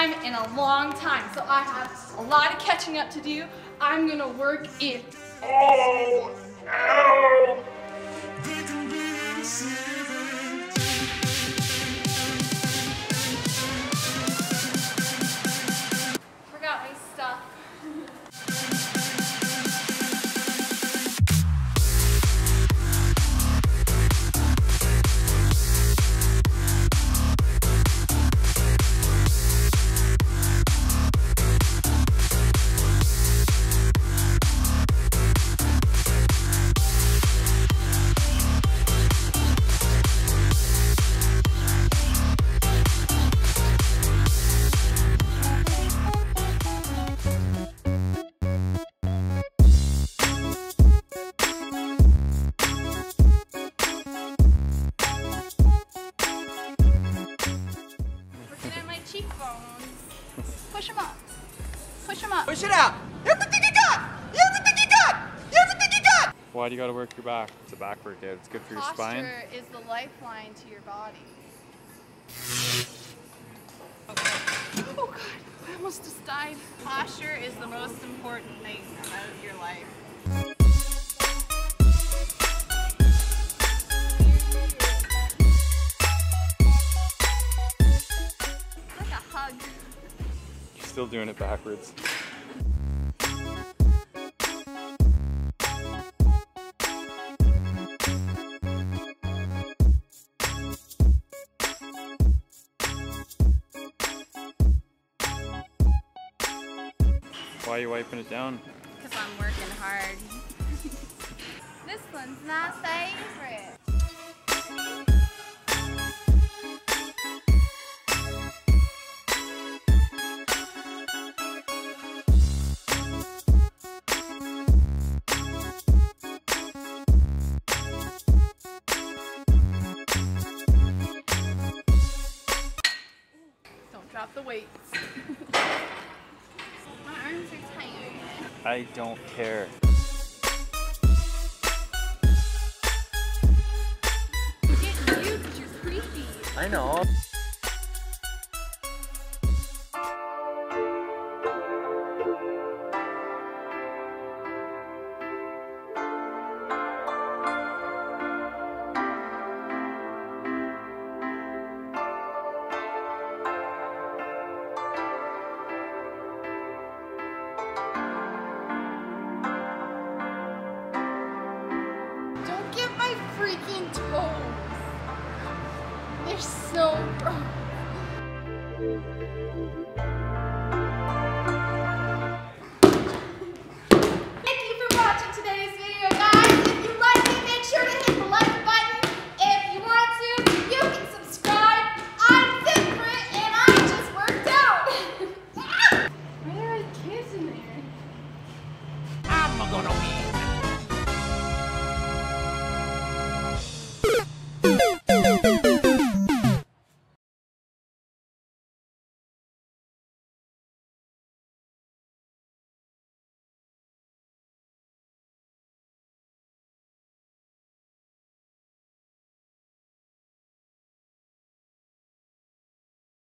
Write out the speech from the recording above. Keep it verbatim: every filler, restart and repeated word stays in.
time in a long time. So I have a lot of catching up to do. I'm gonna work it. Oh, ow. Forgot my stuff. Push them up. Push them up. Push it out. Everything you got. Everything you got. Everything you got. Why do you got to work your back? It's a back workout. It's good for your spine. Posture is the lifeline to your body. Okay. Oh God, I almost just died. Posture is the most important thing about your life. It's like a hug. You're still doing it backwards. Why are you wiping it down? Because I'm working hard. This one's my favorite. Don't drop the weights. My arms are tired. I don't care. I'm getting you because you're creepy. I know. Freaking toes. They're so gross.